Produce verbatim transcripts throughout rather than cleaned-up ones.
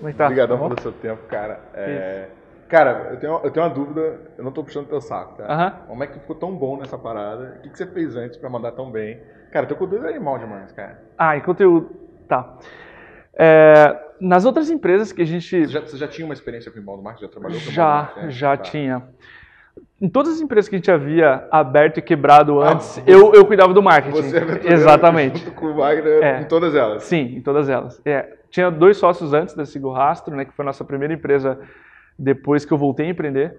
é que tá? Obrigadão Tá bom? pelo seu tempo, cara. É, cara, eu tenho, eu tenho uma dúvida, eu não tô puxando teu saco, tá? Aham. Como é que tu ficou tão bom nessa parada? O que, que você fez antes pra mandar tão bem? Cara, teu conteúdo é animal demais, cara. Ah, e conteúdo. Tá. É, nas outras empresas que a gente. Você já, você já tinha uma experiência com inbound marketing? Já trabalhou com inbound Já, marketing? É, já tá. tinha. Em todas as empresas que a gente havia aberto e quebrado Ah, antes, você- eu, eu cuidava do marketing. Você é aventureiro Exatamente. junto com o Wagner É. em todas elas. Sim, em todas elas. É, tinha dois sócios antes da Sigo Rastro, né, que foi a nossa primeira empresa depois que eu voltei a empreender.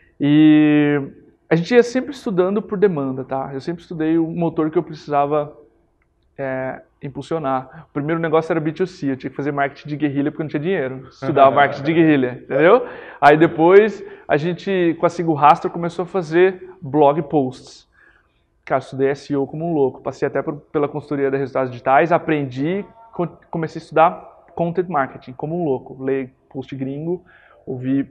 E a gente ia sempre estudando por demanda, tá? Eu sempre estudei o motor que eu precisava é, impulsionar. O primeiro negócio era B dois C, eu tinha que fazer marketing de guerrilha porque eu não tinha dinheiro. Estudava marketing de guerrilha, entendeu? Aí depois a gente, com a Sigo Rastro, começou a fazer blog posts. Cara, estudei S E O como um louco. Passei até por, pela consultoria de resultados digitais, aprendi, co- comecei a estudar content marketing como um louco. Ler post gringo, ouvir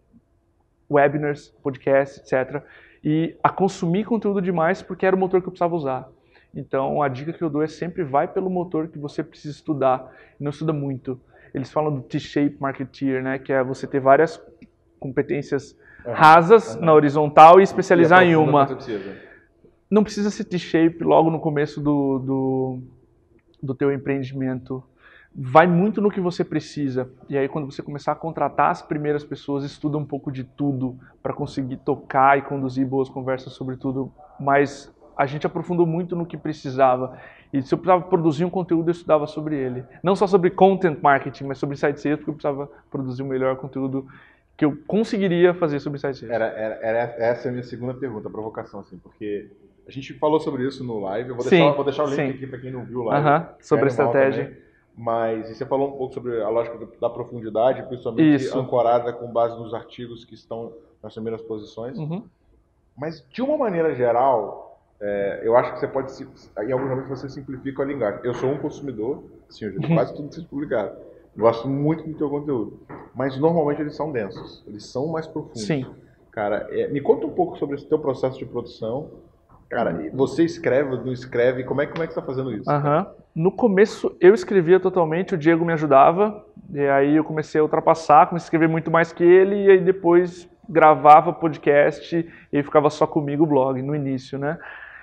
webinars, podcasts, etcétera. E a consumir conteúdo demais porque era o motor que eu precisava usar. Então, a dica que eu dou é sempre vai pelo motor que você precisa estudar. E não estuda muito. Eles falam do T-shape marketeer, né? Que é você ter várias competências rasas Uhum. na horizontal e especializar E em aprofunda uma. quanto você precisa. Não precisa ser T-shape logo no começo do, do, do teu empreendimento. Vai muito no que você precisa. E aí, quando você começar a contratar as primeiras pessoas, estuda um pouco de tudo para conseguir tocar e conduzir boas conversas sobre tudo. Mas a gente aprofundou muito no que precisava. E se eu precisava produzir um conteúdo, eu estudava sobre ele. Não só sobre content marketing, mas sobre site sales, porque eu precisava produzir o melhor conteúdo que eu conseguiria fazer sobre site sales. Era, era, era essa é a minha segunda pergunta, a provocação, assim, porque a gente falou sobre isso no live, eu vou, Sim, deixar, vou deixar o link sim. aqui para quem não viu o live. Aham, sobre que é animal estratégia. também. Mas e você falou um pouco sobre a lógica do- da profundidade, principalmente Isso. ancorada com base nos artigos que estão nas primeiras posições. Uhum. Mas, de uma maneira geral, é, eu acho que você pode, se- em alguns momentos, você simplifica a linguagem. Eu sou um consumidor, sim, eu já li quase tudo que vocês publicaram. Gosto muito do teu conteúdo. Mas, normalmente, eles são densos. Eles são mais profundos. Sim. Cara, é, me conta um pouco sobre esse teu processo de produção. Cara, você escreve, não escreve? Como é, como é que você está fazendo isso? Aham. No começo eu escrevia totalmente, o Diego me ajudava, e aí eu comecei a ultrapassar, comecei a escrever muito mais que ele, e aí depois gravava podcast e aí ficava só comigo o blog, no início, né?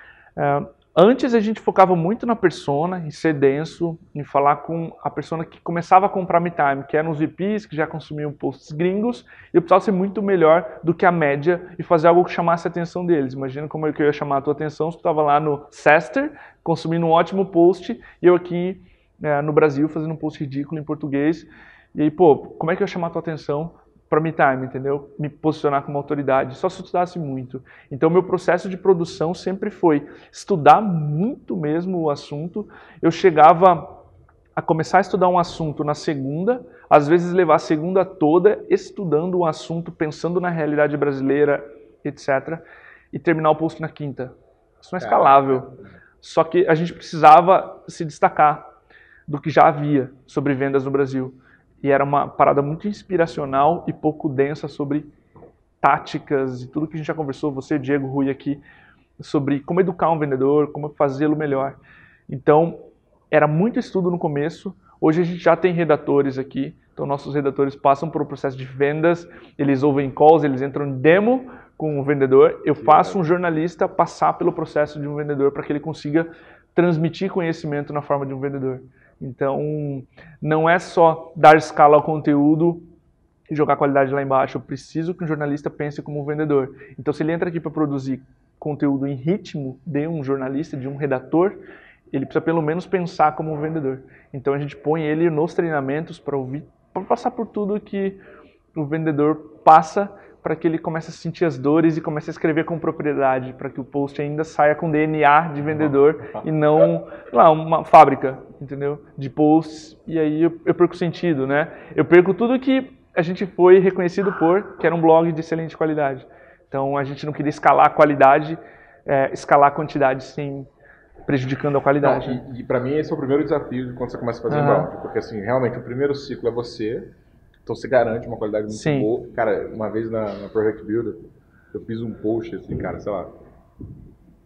Ah, antes a gente focava muito na persona, em ser denso, em falar com a persona que começava a comprar Me Time, que eram os V Ps, que já consumiam posts gringos, e eu precisava ser muito melhor do que a média e fazer algo que chamasse a atenção deles. Imagina como é que eu ia chamar a tua atenção se tu estava lá no Sester, consumindo um ótimo post, e eu aqui né, no Brasil fazendo um post ridículo em português. E aí, pô, como é que eu ia chamar a tua atenção para Me Time, entendeu? Me posicionar como autoridade, só se eu estudasse muito. Então, meu processo de produção sempre foi estudar muito mesmo o assunto. Eu chegava a começar a estudar um assunto na segunda, às vezes levar a segunda toda estudando um assunto, pensando na realidade brasileira, etcétera, e terminar o post na quinta. Isso não é escalável. Só que a gente precisava se destacar do que já havia sobre vendas no Brasil. E era uma parada muito inspiracional e pouco densa sobre táticas e tudo que a gente já conversou, você, Diego, Rui aqui, sobre como educar um vendedor, como fazê-lo melhor. Então, era muito estudo no começo. Hoje a gente já tem redatores aqui, então nossos redatores passam por um processo de vendas, eles ouvem calls, eles entram em demo com o vendedor. Eu faço um jornalista passar pelo processo de um vendedor para que ele consiga transmitir conhecimento na forma de um vendedor. Então, não é só dar escala ao conteúdo e jogar qualidade lá embaixo. Eu preciso que um jornalista pense como um vendedor. Então, se ele entra aqui para produzir conteúdo em ritmo de um jornalista, de um redator, ele precisa pelo menos pensar como um vendedor. Então, a gente põe ele nos treinamentos para ouvir, para passar por tudo que o vendedor passa, para que ele comece a sentir as dores e comece a escrever com propriedade, para que o post ainda saia com D N A de vendedor e não lá, uma fábrica, entendeu? De posts, e aí eu, eu perco sentido, né? Eu perco tudo que a gente foi reconhecido por, que era um blog de excelente qualidade. Então a gente não queria escalar a qualidade, é, escalar a quantidade sem prejudicando a qualidade. Não, e, e para mim esse é o primeiro desafio de quando você começa a fazer Uhum. inbound, porque assim, realmente o primeiro ciclo é você, então você garante uma qualidade muito Sim. boa. Cara, uma vez na, na Project Builder, eu fiz um post assim, cara, sei lá,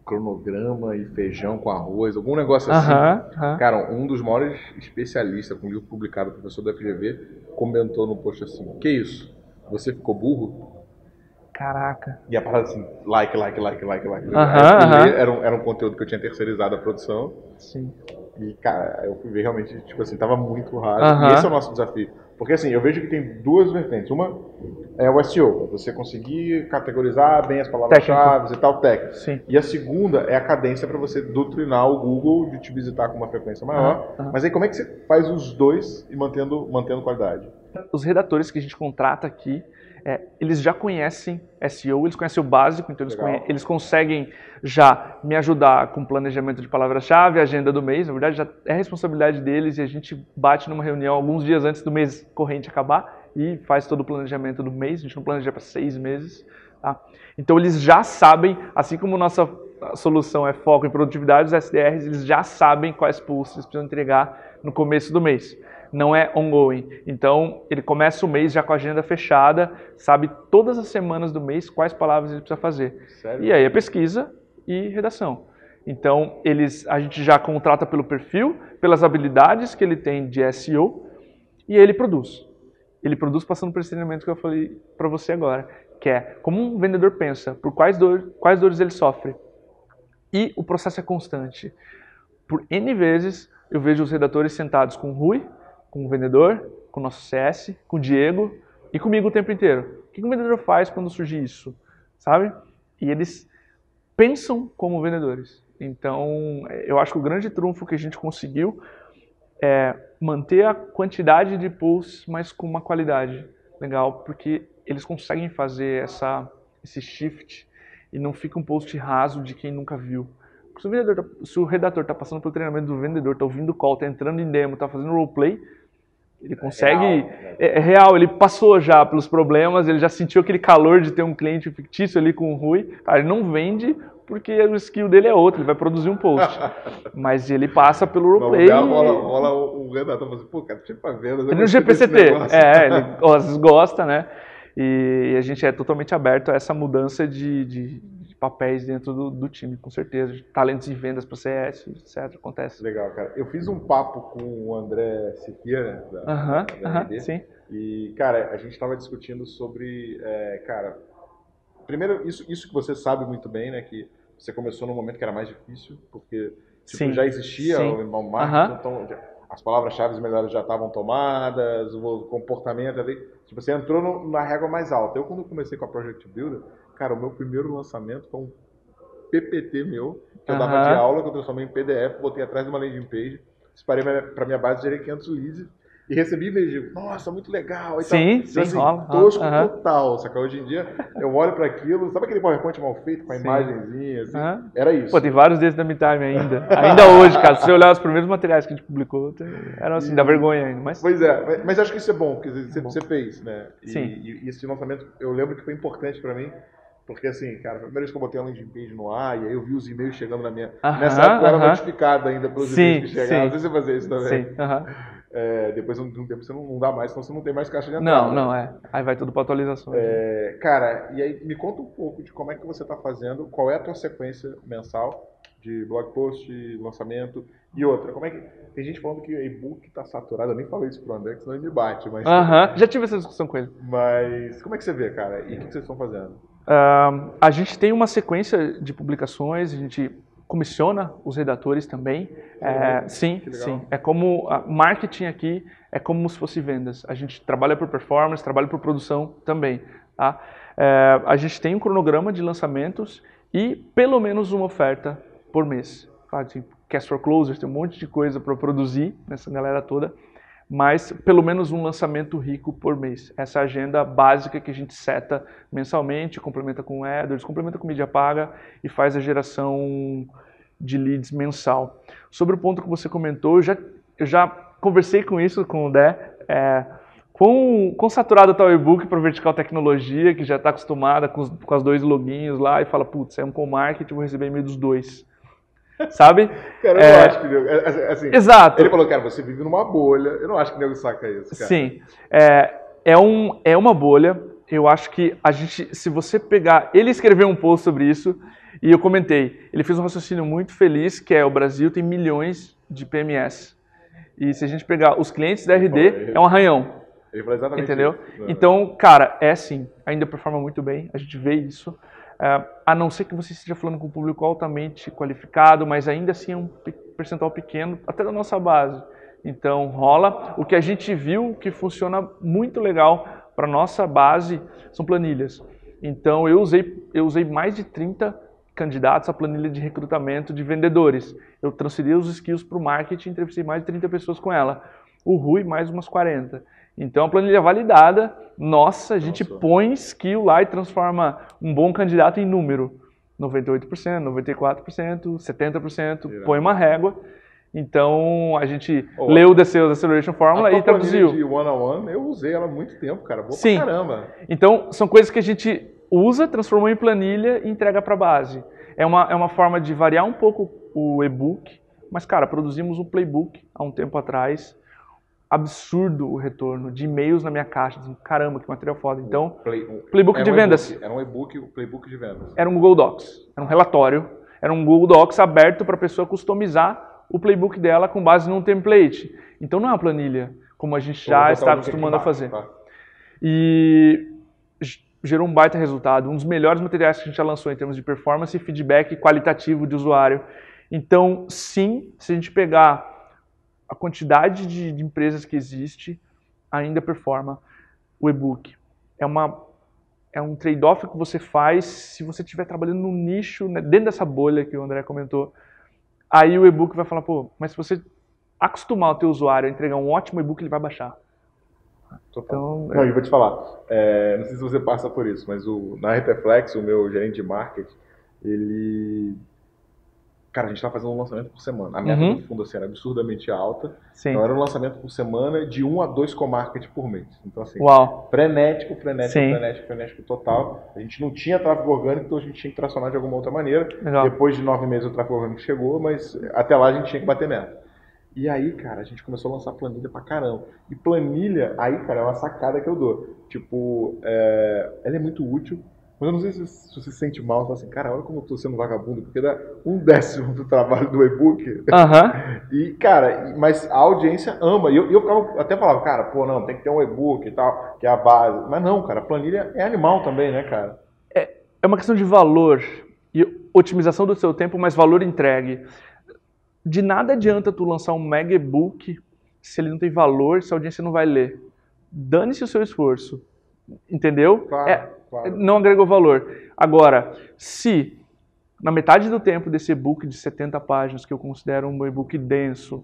cronograma e feijão com arroz, algum negócio assim. Uh-huh, uh-huh. Cara, um dos maiores especialistas com um livro publicado, o professor da F G V, comentou no post assim, que isso? Você ficou burro? Caraca. E a parada assim, like, like, like, like, like. Uh-huh, uh-huh. Era, um, era um conteúdo que eu tinha terceirizado a produção. Sim. E, cara, eu fui ver realmente, tipo assim, tava muito raro. Uh-huh. E esse é o nosso desafio. Porque, assim, eu vejo que tem duas vertentes. Uma é o S E O, você conseguir categorizar bem as palavras-chave e tal, técnico. Sim. E a segunda é a cadência para você doutrinar o Google de te visitar com uma frequência maior. Uh-huh. Mas aí, como é que você faz os dois e mantendo, mantendo qualidade? Os redatores que a gente contrata aqui, É, eles já conhecem S E O, eles conhecem o básico, então eles, conhe- eles conseguem já me ajudar com planejamento de palavras-chave, agenda do mês, na verdade já é responsabilidade deles e a gente bate numa reunião alguns dias antes do mês corrente acabar e faz todo o planejamento do mês, a gente não planeja para seis meses. Tá? Então eles já sabem, assim como nossa solução é foco em produtividade, os S D Rs eles já sabem quais posts eles precisam entregar no começo do mês. Não é ongoing. Então, ele começa o mês já com a agenda fechada, sabe todas as semanas do mês quais palavras ele precisa fazer. Sério? E aí é pesquisa e redação. Então, eles, a gente já contrata pelo perfil, pelas habilidades que ele tem de S E O, e ele produz. Ele produz passando por esse treinamento que eu falei para você agora, que é como um vendedor pensa, por quais, dor, quais dores ele sofre. E o processo é constante. Por N vezes, eu vejo os redatores sentados com o Rui, com o vendedor, com o nosso C S, com o Diego e comigo o tempo inteiro. O que o vendedor faz quando surge isso? Sabe? E eles pensam como vendedores. Então, eu acho que o grande trunfo que a gente conseguiu é manter a quantidade de posts, mas com uma qualidade legal, porque eles conseguem fazer essa, esse shift e não fica um post raso de quem nunca viu. Se o, vendedor tá, se o redator está passando pelo treinamento do vendedor, está ouvindo o call, está entrando em demo, está fazendo roleplay, ele consegue... É real, é, é real, ele passou já pelos problemas, ele já sentiu aquele calor de ter um cliente fictício ali com o Rui. Cara, ele não vende porque o skill dele é outro, ele vai produzir um post. Mas ele passa pelo roleplay. Não, rola, rola o redator falando assim, pô, cara, tinha pra venda. Ele no G P C T, é, ele às vezes gosta, né? E a gente é totalmente aberto a essa mudança de... de papéis dentro do, do time, com certeza. Talentos em vendas para C S, etcétera. Acontece. Legal, cara. Eu fiz um papo com o André Siqueira, da, uh-huh, da uh-huh, R D, sim. E, cara, a gente estava discutindo sobre, é, cara, primeiro, isso, isso que você sabe muito bem, né, que você começou num momento que era mais difícil, porque tipo, já existia sim. o inbound marketing, uh-huh. então já, as palavras-chave melhores já estavam tomadas, o comportamento ali, tipo, você entrou no, na régua mais alta. Eu, quando comecei com a Project Builder, cara, o meu primeiro lançamento foi um P P T meu, que eu uh-huh. dava de aula, que eu transformei em P D F, botei atrás de uma landing page, disparei para minha base, gerei quinhentos leads e recebi e-mail de, nossa, muito legal. E sim, tal. sim, assim, rola. Tosco uh-huh. total, saca? Hoje em dia, eu olho para aquilo, sabe aquele PowerPoint mal feito, com a sim. imagenzinha, assim? Uh-huh. Era isso. Pô, tem vários desses da MeTime ainda. Ainda hoje, cara, se você olhar os primeiros materiais que a gente publicou, eram assim, e... dá vergonha ainda. Mas... Pois é, mas, mas acho que isso é bom, porque você, você fez, né? E, sim. E, e esse lançamento, eu lembro que foi importante para mim, porque assim, cara, a primeira vez que eu botei a landing page no ar, e aí eu vi os e-mails chegando na minha... Uh-huh, Nessa época eu era uh-huh. notificado ainda pelos sim, e-mails que chegavam. Não sei se você fazia isso também. Sim, uh-huh. É, depois de um tempo você não, não dá mais, senão você não tem mais caixa de entrada. Não, não, é. Aí vai tudo para atualização. É, cara, e aí me conta um pouco de como é que você está fazendo, qual é a tua sequência mensal de blog post, lançamento e outra. Como é que... Tem gente falando que o e-book está saturado, eu nem falei isso pro André, que senão ele me bate. Mas... Uh-huh. Já tive essa discussão com ele. Mas como é que você vê, cara? E o que, que vocês estão fazendo? Uh, a gente tem uma sequência de publicações, a gente comissiona os redatores também. É, sim, sim. É como a marketing aqui é como se fosse vendas. A gente trabalha por performance, trabalha por produção também. Tá? É, a gente tem um cronograma de lançamentos e pelo menos uma oferta por mês. Tá? Tem Cast for Closers, tem um monte de coisa para produzir nessa galera toda, mas pelo menos um lançamento rico por mês. Essa é a agenda básica que a gente seta mensalmente, complementa com AdWords, complementa com mídia paga e faz a geração de leads mensal. Sobre o ponto que você comentou, eu já, eu já conversei com isso com o Dé, é, quão, quão saturado está o e-book para Vertical Tecnologia, que já está acostumada com os, com as dois loginhos lá e fala, putz, é um co-market, vou receber e-mail dos dois. Sabe? Cara, eu é, não acho que nego, assim, exato. Ele falou, cara, você vive numa bolha. Eu não acho que o nego saca isso, cara. Sim. É, é, um, é uma bolha. Eu acho que a gente, se você pegar... Ele escreveu um post sobre isso E eu comentei, ele fez um raciocínio muito feliz, que é o Brasil tem milhões de P M S. E se a gente pegar os clientes da R D, é um arranhão. Ele falou exatamente Entendeu? isso. Então, cara, é sim, ainda performa muito bem, a gente vê isso. Uh, a não ser que você esteja falando com um público altamente qualificado, mas ainda assim é um percentual pequeno, até da nossa base. Então, rola. O que a gente viu que funciona muito legal para nossa base são planilhas. Então, eu usei, eu usei mais de trinta candidatos à planilha de recrutamento de vendedores. Eu transferi os skills para o marketing, entrevistei mais de trinta pessoas com ela. O Rui, mais umas quarenta. Então, a planilha validada, nossa, a gente nossa. põe skill lá e transforma um bom candidato em número. noventa e oito por cento, noventa e quatro por cento, setenta por cento, Irão. põe uma régua. Então, a gente oh, leu o The Sales Acceleration Formula e traduziu. A de one-on-one, eu usei ela há muito tempo, cara. Boa Sim. pra caramba. Então, são coisas que a gente usa, transformou em planilha e entrega para a base. É uma, é uma forma de variar um pouco o e-book, mas, cara, produzimos um playbook há um tempo atrás. Absurdo o retorno de e-mails na minha caixa. Caramba, que material foda. Então, Play, um, playbook de um vendas. Era um e-book, o playbook de vendas. Era um Google Docs. Era um relatório. Era um Google Docs aberto para a pessoa customizar o playbook dela com base num template. Então, não é uma planilha, como a gente já está acostumando a fazer. Tá? E gerou um baita resultado. Um dos melhores materiais que a gente já lançou em termos de performance e feedback qualitativo de usuário. Então, sim, se a gente pegar a quantidade de, de empresas que existe, ainda performa o e-book. É, uma, é um trade-off que você faz se você estiver trabalhando num nicho, né, dentro dessa bolha que o André comentou. Aí o e-book vai falar, pô, mas se você acostumar o teu usuário a entregar um ótimo e-book, ele vai baixar. Então, não, eu vou te falar, é, não sei se você passa por isso, mas o, na Repeflex, o meu gerente de marketing, ele... Cara, a gente estava fazendo um lançamento por semana. A meta uhum. do fundo assim, era absurdamente alta. Sim. Então era um lançamento por semana de um a dois co-market por mês. Então assim, Uau. frenético, frenético, Sim. frenético, frenético total. A gente não tinha tráfego orgânico, então a gente tinha que tracionar de alguma outra maneira. Legal. Depois de nove meses o tráfego orgânico chegou, mas até lá a gente tinha que bater meta. E aí, cara, a gente começou a lançar planilha pra caramba. E planilha, aí, cara, é uma sacada que eu dou. Tipo, é... ela é muito útil. Mas eu não sei se, se você se sente mal, você fala assim, cara, olha como eu tô sendo vagabundo, porque dá um décimo do trabalho do e-book. Uhum. E, cara, mas a audiência ama. E eu, eu ficava, até falava, cara, pô, não, tem que ter um e-book e tal, que é a base. Mas não, cara, a planilha é animal também, né, cara? É, é uma questão de valor e otimização do seu tempo, mas valor entregue. De nada adianta tu lançar um mega e-book se ele não tem valor, se a audiência não vai ler. Dane-se o seu esforço. Entendeu? Claro. É, Claro. Não agregou valor. Agora, se na metade do tempo desse e-book de setenta páginas, que eu considero um e-book denso,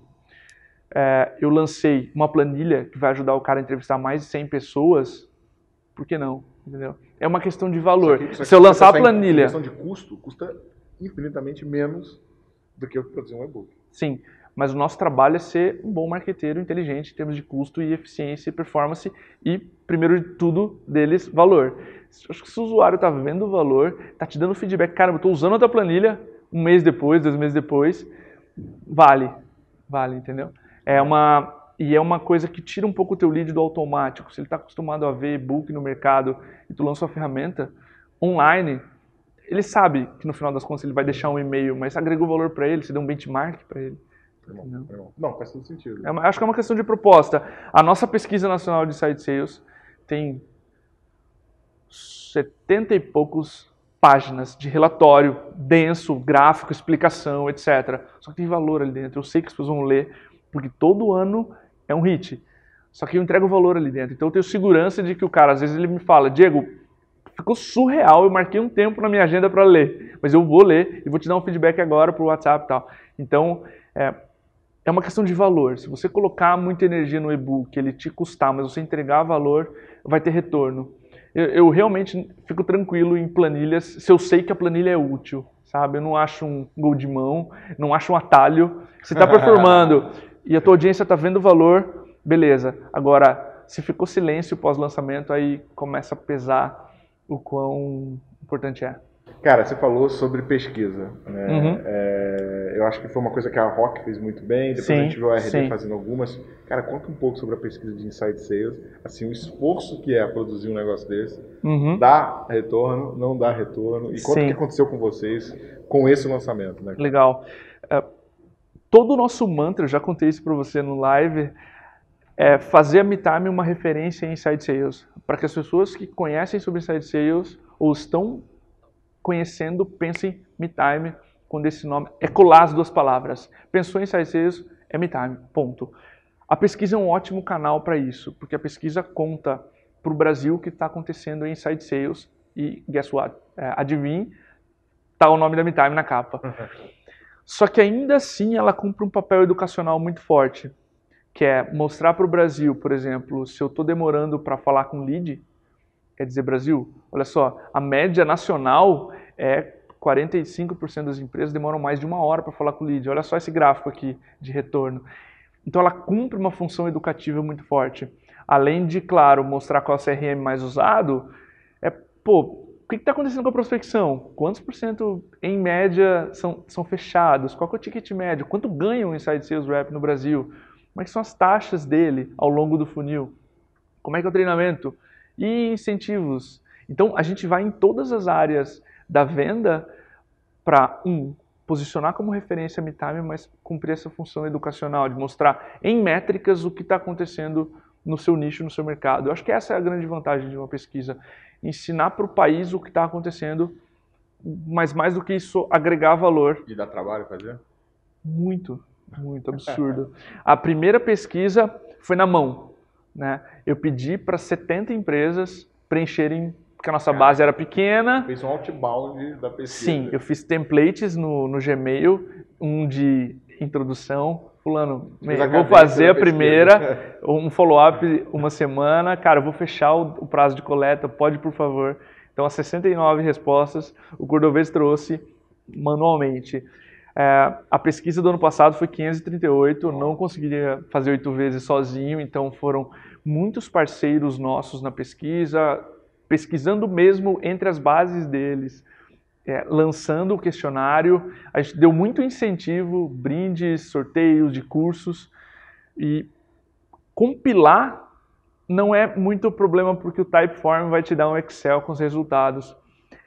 é, eu lancei uma planilha que vai ajudar o cara a entrevistar mais de cem pessoas, por que não? Entendeu? É uma questão de valor. Isso aqui, isso aqui, se eu lançar a Em planilha... questão de custo, custa infinitamente menos do que eu produzir um e-book. Sim. Mas o nosso trabalho é ser um bom marqueteiro inteligente em termos de custo e eficiência e performance e, primeiro de tudo, deles, valor. Acho que se o usuário está vendo o valor, está te dando feedback, cara, eu estou usando a tua planilha um mês depois, dois meses depois, vale, vale, entendeu? É uma, e é uma coisa que tira um pouco o teu lead do automático. Se ele está acostumado a ver e-book no mercado e tu lança uma ferramenta online, ele sabe que no final das contas ele vai deixar um e-mail, mas agregou valor para ele, você deu um benchmark para ele. Não, não. não, faz todo sentido. É, acho que é uma questão de proposta. A nossa pesquisa nacional de site sales tem setenta e poucos páginas de relatório denso, gráfico, explicação, etcétera. Só que tem valor ali dentro. Eu sei que as pessoas vão ler, porque todo ano é um hit. Só que eu entrego valor ali dentro. Então eu tenho segurança de que o cara, às vezes ele me fala, Diego, ficou surreal, eu marquei um tempo na minha agenda para ler, mas eu vou ler e vou te dar um feedback agora pro WhatsApp e tal. Então, é, é uma questão de valor. Se você colocar muita energia no e-book, ele te custar, mas você entregar valor, vai ter retorno. Eu, eu realmente fico tranquilo em planilhas, se eu sei que a planilha é útil, sabe? Eu não acho um gol de mão, não acho um atalho. Você está performando e a tua audiência está vendo o valor, beleza. Agora, se ficou silêncio pós-lançamento, aí começa a pesar o quão importante é. Cara, você falou sobre pesquisa, né? Uhum. É, eu acho que foi uma coisa que a Rock fez muito bem, depois Sim, a gente viu a R D sim. fazendo algumas. Cara, conta um pouco sobre a pesquisa de Inside Sales, assim, o esforço que é produzir um negócio desse, Uhum. dá retorno, não dá retorno, e conta o Sim. que aconteceu com vocês com esse lançamento, né? Legal. É, todo o nosso mantra, eu já contei isso para você no live, é fazer a MeTime uma referência em Inside Sales, para que as pessoas que conhecem sobre Inside Sales ou estão conhecendo pensem MeTime quando esse nome é colar as duas palavras. Pensou em Inside Sales, é MeTime, ponto. A pesquisa é um ótimo canal para isso, porque a pesquisa conta para o Brasil o que está acontecendo em Inside Sales e, guess what? É, adivinhe, está o nome da MeTime na capa. Só que ainda assim ela cumpre um papel educacional muito forte, que é mostrar para o Brasil, por exemplo, se eu estou demorando para falar com lead, quer dizer, Brasil, olha só, a média nacional é quarenta e cinco por cento das empresas demoram mais de uma hora para falar com o lead. Olha só esse gráfico aqui de retorno. Então ela cumpre uma função educativa muito forte. Além de, claro, mostrar qual é o C R M mais usado, é, pô, o que está acontecendo com a prospecção? Quantos por cento, em média, são, são fechados? Qual que é o ticket médio? Quanto ganha um Inside Sales Rep no Brasil? Como é que são as taxas dele ao longo do funil? Como é que é o treinamento? E incentivos. Então, a gente vai em todas as áreas da venda para, um, posicionar como referência a MeTime, mas cumprir essa função educacional, de mostrar em métricas o que está acontecendo no seu nicho, no seu mercado. Eu acho que essa é a grande vantagem de uma pesquisa. Ensinar para o país o que está acontecendo, mas mais do que isso, agregar valor. E dá trabalho fazer? Muito, muito absurdo. A primeira pesquisa foi na mão, né? Eu pedi para setenta empresas preencherem, porque a nossa Cara, base era pequena. Fez um outbound da pesquisa. Sim, eu fiz templates no, no Gmail, um de introdução. Fulano, Fez eu a vou cabeça fazer da a primeira, um follow-up uma semana. Cara, eu vou fechar o, o prazo de coleta, pode, por favor. Então, as sessenta e nove respostas, o Cordovez trouxe manualmente. É, a pesquisa do ano passado foi quinhentos e trinta e oito, eu não conseguiria fazer oito vezes sozinho, então foram muitos parceiros nossos na pesquisa, pesquisando mesmo entre as bases deles, é, lançando o questionário. A gente deu muito incentivo, brindes, sorteios de cursos, e compilar não é muito problema, porque o Typeform vai te dar um Excel com os resultados.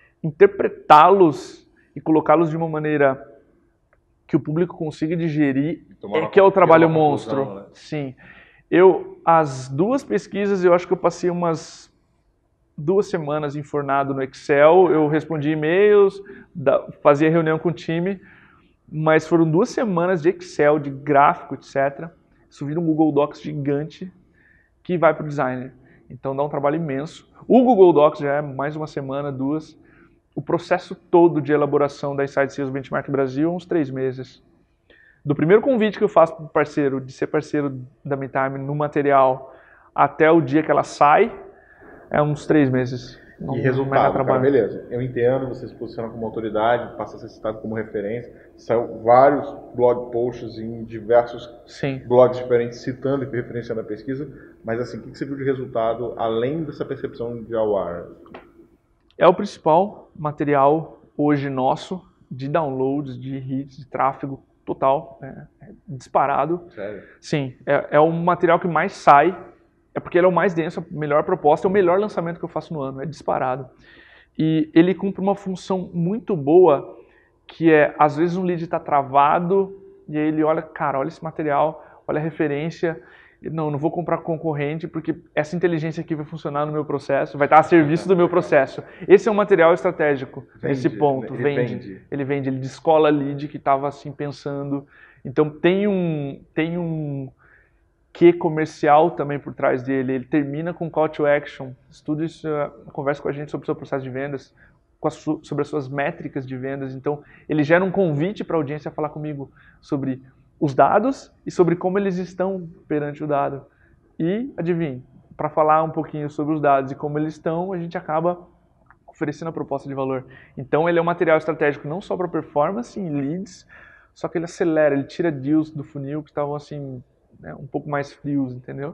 Interpretá-los e colocá-los de uma maneira que o público consiga digerir é que é o trabalho monstro. Conclusão, né? Sim. Eu, as duas pesquisas, eu acho que eu passei umas duas semanas enfornado no Excel, eu respondi e-mails, fazia reunião com o time, mas foram duas semanas de Excel, de gráfico, etcétera. Isso vira um Google Docs gigante que vai para o designer. Então dá um trabalho imenso. O Google Docs já é mais uma semana, duas. O processo todo de elaboração da Inside Sales Benchmark Brasil, uns três meses. Do primeiro convite que eu faço para o parceiro, de ser parceiro da MeTime no material, até o dia que ela sai, é uns três meses. Não, e resultado, cara, beleza. Eu entendo, você se posiciona como autoridade, passa a ser citado como referência. Saiu vários blog posts em diversos Sim. blogs diferentes citando e referenciando a pesquisa. Mas assim, o que você viu de resultado, além dessa percepção de A U A R? É o principal material hoje nosso de downloads, de hits, de tráfego total, é, é disparado. Sério? Sim, é, é o material que mais sai, é porque ele é o mais denso, a melhor proposta, é o melhor lançamento que eu faço no ano, é disparado. E ele cumpre uma função muito boa, que é, às vezes um lead está travado, e aí ele olha, cara, olha esse material, olha a referência, não, não vou comprar concorrente, porque essa inteligência aqui vai funcionar no meu processo, vai estar a serviço do meu processo. Esse é um material estratégico, vende, nesse ponto, ele vende, vende. Ele vende, ele descola lead que estava assim pensando. Então tem um, tem um quê comercial também por trás dele, ele termina com call to action, estuda isso, conversa com a gente sobre o seu processo de vendas, com su, sobre as suas métricas de vendas, então ele gera um convite para a audiência a falar comigo sobre os dados e sobre como eles estão perante o dado. E, adivinhe, para falar um pouquinho sobre os dados e como eles estão, a gente acaba oferecendo a proposta de valor. Então ele é um material estratégico não só para performance em leads, só que ele acelera, ele tira deals do funil que estavam assim, né, um pouco mais frios, entendeu?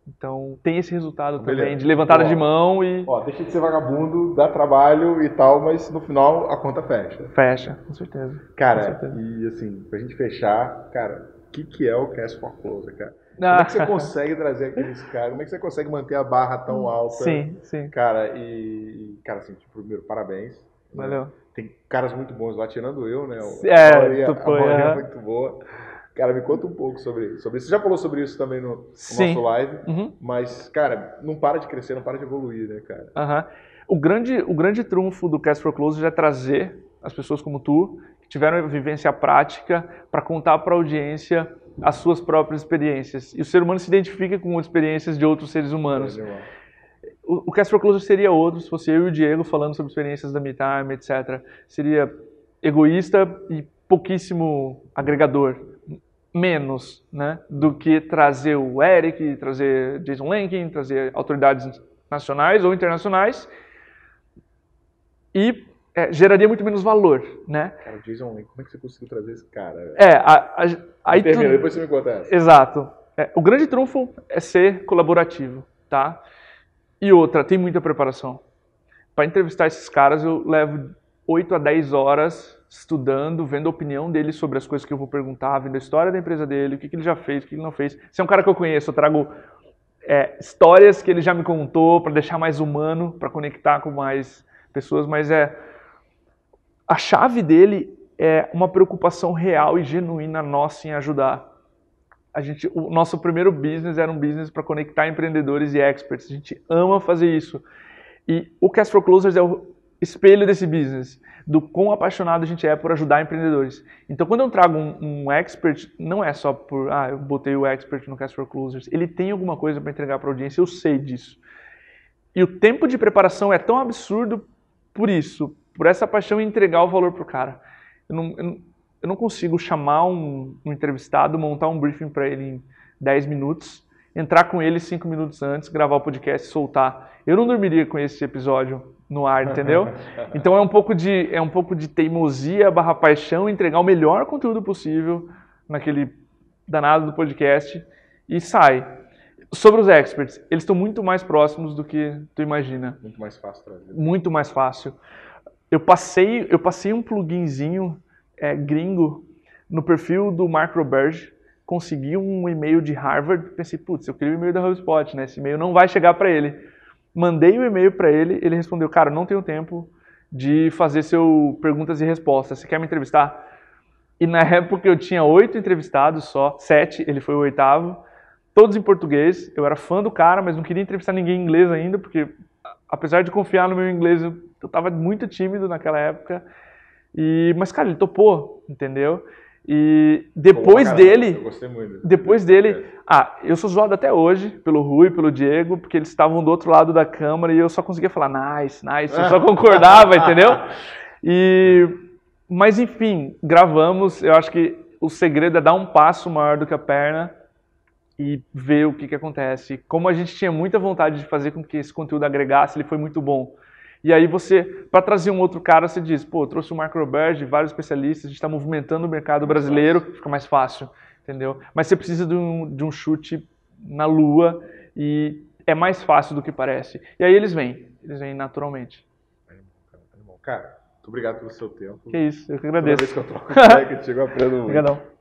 Então tem esse resultado Beleza. também, de levantada Ó, de mão e... Ó, deixa de ser vagabundo, dá trabalho e tal, mas no final a conta fecha. Fecha, com certeza. Cara, com certeza. e assim, pra gente fechar, cara, o que, que é o Cash for Closer, cara? Como é que você consegue trazer aqueles caras? Como é que você consegue manter a barra tão alta? Sim, sim. Cara, e, cara, assim, tipo, primeiro, parabéns. Valeu. Né? Tem caras muito bons lá, tirando eu, né? É, a maioria, tu foi, a maioria é. é muito boa. Cara, me conta um pouco sobre, sobre isso. Você já falou sobre isso também no, no Sim. nosso live, Uhum. mas, cara, não para de crescer, não para de evoluir, né, cara? Uhum. O, grande, o grande trunfo do Cash for Closer é trazer as pessoas como tu, que tiveram vivência prática, para contar para a audiência as suas próprias experiências. E o ser humano se identifica com experiências de outros seres humanos. É, o, o Cash for Closer seria outro se fosse eu e o Diego falando sobre experiências da MeTime, etcétera. Seria egoísta e pouquíssimo agregador. Menos, né, do que trazer o Eric, trazer Jason Lenkin, trazer autoridades nacionais ou internacionais e é, geraria muito menos valor, né? Cara, o Jason Lenkin, como é que você conseguiu trazer esse cara? Velho? É, a, a, aí termina, tu... depois você me conta essa. Exato. É, o grande trunfo é ser colaborativo, tá? E outra, tem muita preparação. Para entrevistar esses caras eu levo oito a dez horas estudando, vendo a opinião dele sobre as coisas que eu vou perguntar, vendo a história da empresa dele, o que, que ele já fez, o que ele não fez. Se é um cara que eu conheço, eu trago é, histórias que ele já me contou para deixar mais humano, para conectar com mais pessoas, mas é a chave dele é uma preocupação real e genuína nossa em ajudar. A gente, o nosso primeiro business era um business para conectar empreendedores e experts. A gente ama fazer isso. E o Cash for Closers é o espelho desse business, do quão apaixonado a gente é por ajudar empreendedores. Então, quando eu trago um, um expert, não é só por, ah, eu botei o expert no Cash for Closers. Ele tem alguma coisa para entregar para a audiência, eu sei disso. E o tempo de preparação é tão absurdo por isso, por essa paixão em entregar o valor para o cara. Eu não, eu, não, eu não consigo chamar um, um entrevistado, montar um briefing para ele em dez minutos, entrar com ele cinco minutos antes, gravar o podcast e soltar. Eu não dormiria com esse episódio no ar, entendeu? Então é um pouco de, é um pouco de teimosia barra paixão, entregar o melhor conteúdo possível naquele danado do podcast e sai. Sobre os experts, eles estão muito mais próximos do que tu imagina. Muito mais fácil trazer. Muito mais fácil. Eu passei, eu passei um pluginzinho é, gringo no perfil do Mark Roberge, consegui um e-mail de Harvard, pensei, putz, eu queria o e-mail da HubSpot, né? Esse e-mail não vai chegar para ele. Mandei o e-mail para ele, ele respondeu, cara, não tenho tempo de fazer seu perguntas e respostas, você quer me entrevistar? E na época eu tinha oito entrevistados só, sete, ele foi o oitavo, todos em português, eu era fã do cara, mas não queria entrevistar ninguém em inglês ainda, porque apesar de confiar no meu inglês, eu estava muito tímido naquela época, e, mas cara, ele topou, entendeu? E depois Pô, dele, eu gostei muito. depois dele, ah, eu sou zoado até hoje pelo Rui, pelo Diego, porque eles estavam do outro lado da câmera e eu só conseguia falar nice, nice, eu só concordava, entendeu? E, mas enfim, gravamos, eu acho que o segredo é dar um passo maior do que a perna e ver o que que acontece. Como a gente tinha muita vontade de fazer com que esse conteúdo agregasse, ele foi muito bom. E aí você, para trazer um outro cara, você diz, pô, trouxe o Mark Roberge, vários especialistas, a gente está movimentando o mercado brasileiro, fica mais fácil, entendeu? Mas você precisa de um, de um chute na lua e é mais fácil do que parece. E aí eles vêm, eles vêm naturalmente. Cara, muito obrigado pelo seu tempo. Que isso, eu que agradeço. Toda vez que eu troco ideia, que chegou aprendendo muito. Obrigadão.